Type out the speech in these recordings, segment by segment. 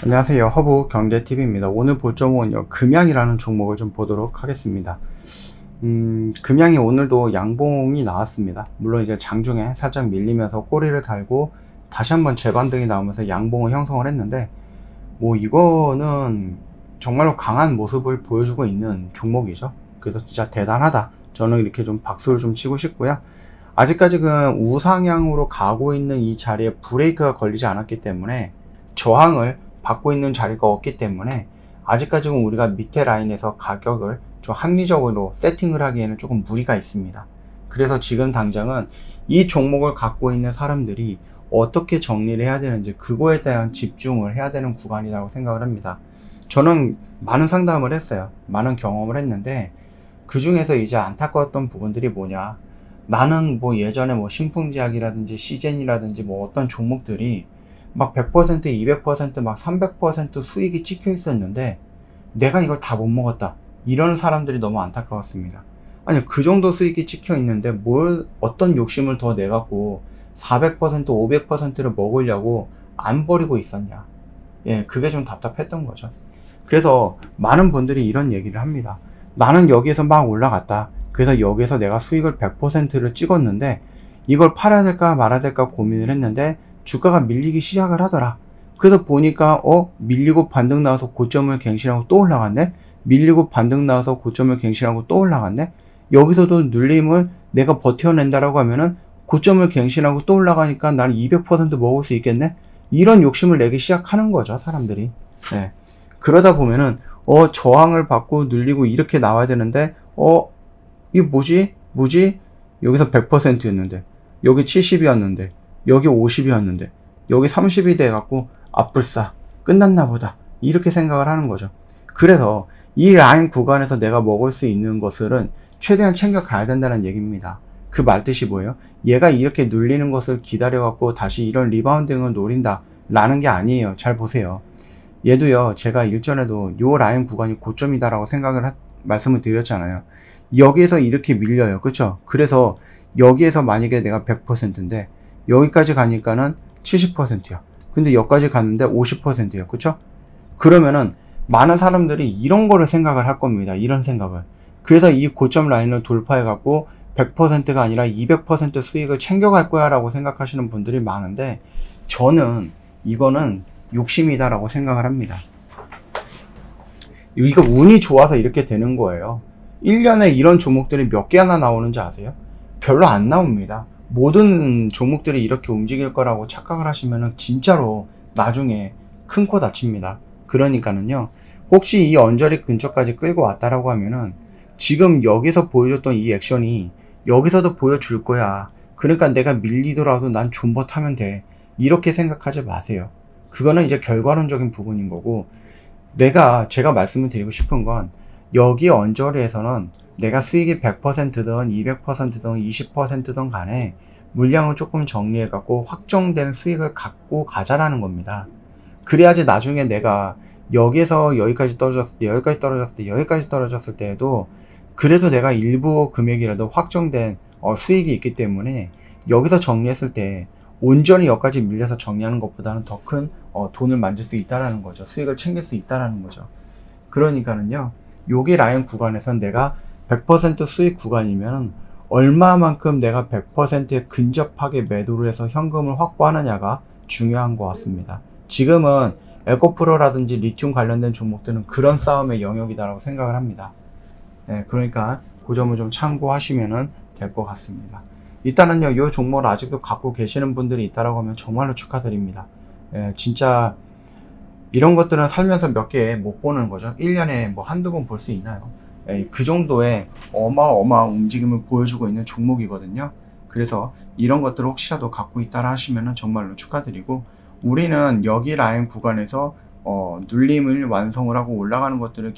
안녕하세요. 허브 경제TV입니다. 오늘 볼 종목은요, 금양이라는 종목을 좀 보도록 하겠습니다. 금양이 오늘도 양봉이 나왔습니다. 물론 이제 장중에 살짝 밀리면서 꼬리를 달고 다시 한번 재반등이 나오면서 양봉을 형성을 했는데, 이거는 정말로 강한 모습을 보여주고 있는 종목이죠. 그래서 진짜 대단하다. 저는 이렇게 좀 박수를 좀 치고 싶고요. 아직까지 그 우상향으로 가고 있는 이 자리에 브레이크가 걸리지 않았기 때문에, 저항을 받고 있는 자리가 없기 때문에 아직까지는 우리가 밑에 라인에서 가격을 좀 합리적으로 세팅을 하기에는 조금 무리가 있습니다. 그래서 지금 당장은 이 종목을 갖고 있는 사람들이 어떻게 정리를 해야 되는지 그거에 대한 집중을 해야 되는 구간이라고 생각을 합니다. 저는 많은 상담을 했어요. 많은 경험을 했는데, 그 중에서 이제 안타까웠던 부분들이 뭐냐, 나는 예전에 신풍제약이라든지 시젠이라든지 어떤 종목들이 막 100%, 200%, 막 300% 수익이 찍혀 있었는데 내가 이걸 다 못 먹었다, 이런 사람들이 너무 안타까웠습니다. 아니, 그 정도 수익이 찍혀 있는데 어떤 욕심을 더 내갖고 400%, 500%를 먹으려고 안 버리고 있었냐. 그게 좀 답답했던 거죠. 그래서 많은 분들이 이런 얘기를 합니다. 나는 여기에서 막 올라갔다. 그래서 여기에서 내가 수익을 100%를 찍었는데 이걸 팔아야 될까 말아야 될까 고민을 했는데 주가가 밀리기 시작을 하더라. 그래서 보니까 밀리고 반등 나와서 고점을 갱신하고 또 올라갔네. 밀리고 반등 나와서 고점을 갱신하고 또 올라갔네. 여기서도 눌림을 내가 버텨낸다라고 하면은 고점을 갱신하고 또 올라가니까 나는 200% 먹을 수 있겠네. 이런 욕심을 내기 시작하는 거죠, 사람들이. 그러다 보면은 저항을 받고 눌리고 이렇게 나와야 되는데 이게 뭐지? 여기서 100%였는데 여기 70이었는데 여기 50이었는데 여기 30이 돼갖고 아뿔싸 끝났나 보다, 이렇게 생각을 하는 거죠. 그래서 이 라인 구간에서 내가 먹을 수 있는 것들은 최대한 챙겨 가야 된다는 얘기입니다. 그 말뜻이 뭐예요? 얘가 이렇게 눌리는 것을 기다려갖고 다시 이런 리바운딩을 노린다 라는 게 아니에요. 잘 보세요. 얘도요, 제가 일전에도 요 라인 구간이 고점이다 라고 말씀을 드렸잖아요. 여기에서 이렇게 밀려요. 그쵸? 그래서 여기에서 만약에 내가 100%인데 여기까지 가니까는 70%야. 근데 여기까지 갔는데 50%야. 그쵸? 그러면은 많은 사람들이 이런 거를 생각을 할 겁니다. 이런 생각을. 그래서 이 고점 라인을 돌파해 갖고 100%가 아니라 200% 수익을 챙겨갈 거야 라고 생각하시는 분들이 많은데, 저는 이거는 욕심이다 라고 생각을 합니다. 이거 운이 좋아서 이렇게 되는 거예요. 1년에 이런 종목들이 몇 개나 나오는지 아세요? 별로 안 나옵니다. 모든 종목들이 이렇게 움직일 거라고 착각을 하시면은 진짜로 나중에 큰 코 다칩니다. 그러니까는요, 혹시 이 언저리 근처까지 끌고 왔다라고 하면은 지금 여기서 보여줬던 이 액션이 여기서도 보여줄 거야. 그러니까 내가 밀리더라도 난 존버 타면 돼, 이렇게 생각하지 마세요. 그거는 이제 결과론적인 부분인 거고, 제가 말씀을 드리고 싶은 건, 여기 언저리에서는 내가 수익이 100%든 200%든 20%든 간에 물량을 조금 정리해 갖고 확정된 수익을 갖고 가자라는 겁니다. 그래야지 나중에 내가 여기에서 여기까지 떨어졌을 때, 여기까지 떨어졌을 때, 여기까지 떨어졌을 때에도 그래도 내가 일부 금액이라도 확정된 수익이 있기 때문에 여기서 정리했을 때 온전히 여기까지 밀려서 정리하는 것보다는 더 큰 돈을 만질 수 있다라는 거죠. 수익을 챙길 수 있다라는 거죠. 그러니까는요, 여기 라인 구간에선 내가 100% 수익 구간이면 얼마만큼 내가 100%에 근접하게 매도를 해서 현금을 확보하느냐가 중요한 것 같습니다. 지금은 에코프로라든지 리튬 관련된 종목들은 그런 싸움의 영역이다라고 생각을 합니다. 그러니까 그 점을 좀 참고하시면 될 것 같습니다. 일단은요, 이 종목을 아직도 갖고 계시는 분들이 있다라고 하면 정말로 축하드립니다. 진짜 이런 것들은 살면서 몇 개 못 보는 거죠. 1년에 한두 번 볼 수 있나요? 그 정도의 어마어마한 움직임을 보여주고 있는 종목이거든요. 그래서 이런 것들을 혹시라도 갖고 있다라 하시면 정말로 축하드리고, 우리는 여기 라인 구간에서 눌림을 완성을 하고 올라가는 것들을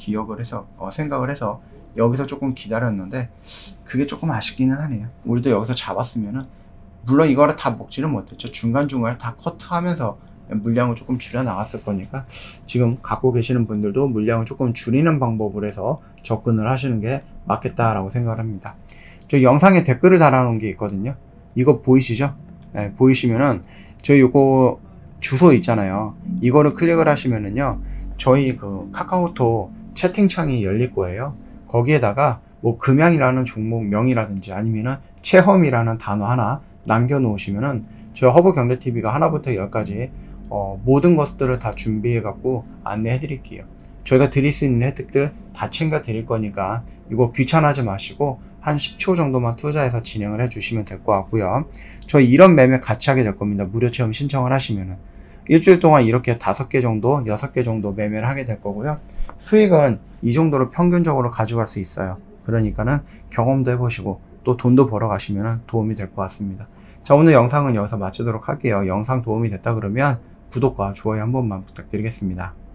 생각을 해서 여기서 조금 기다렸는데, 그게 조금 아쉽기는 하네요. 우리도 여기서 잡았으면은, 물론 이거를 다 먹지는 못했죠. 중간중간에 다 커트하면서 물량을 조금 줄여 나갔을 거니까, 지금 갖고 계시는 분들도 물량을 조금 줄이는 방법을 해서 접근을 하시는 게 맞겠다라고 생각을 합니다. 저 영상에 댓글을 달아놓은 게 있거든요. 이거 보이시죠? 보이시면은 저 요거 주소 있잖아요. 이거를 클릭을 하시면은요, 저희 그 카카오톡 채팅창이 열릴 거예요. 거기에다가 뭐 금양이라는 종목명이라든지 아니면은 체험이라는 단어 하나 남겨 놓으시면은 저희 허브경제TV가 하나부터 열까지 모든 것들을 다 준비해 갖고 안내해 드릴게요. 저희가 드릴 수 있는 혜택들 다 챙겨 드릴 거니까 이거 귀찮아하지 마시고 한 10초 정도만 투자해서 진행을 해 주시면 될 것 같고요. 저희 이런 매매 같이 하게 될 겁니다. 무료 체험 신청을 하시면은 일주일 동안 이렇게 5개 정도 6개 정도 매매를 하게 될 거고요. 수익은 이 정도로 평균적으로 가져갈 수 있어요. 그러니까는 경험도 해보시고 또 돈도 벌어 가시면 도움이 될 것 같습니다. 자, 오늘 영상은 여기서 마치도록 할게요. 영상 도움이 됐다 그러면 구독과 좋아요 한 번만 부탁드리겠습니다.